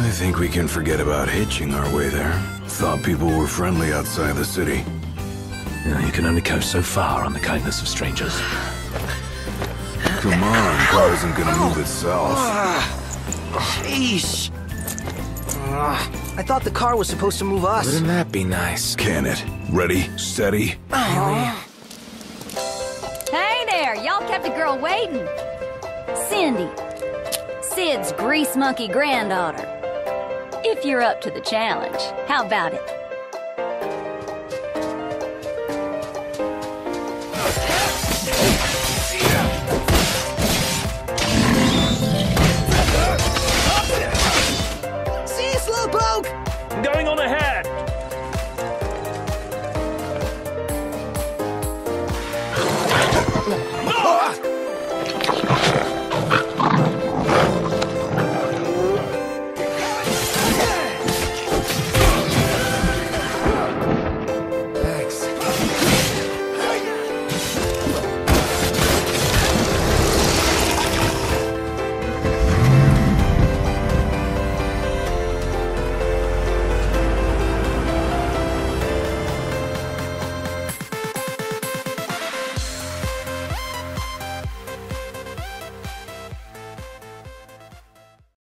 I think we can forget about hitching our way there. Thought people were friendly outside the city. You can only go so far on the kindness of strangers. Come on, car isn't gonna move itself. Sheesh. I thought the car was supposed to move us. Wouldn't that be nice? Can it? Ready, steady. Hey there, y'all kept a girl waiting. Cindy, Sid's grease monkey granddaughter. If you're up to the challenge, how about it? See you, slowpoke! I'm going on ahead!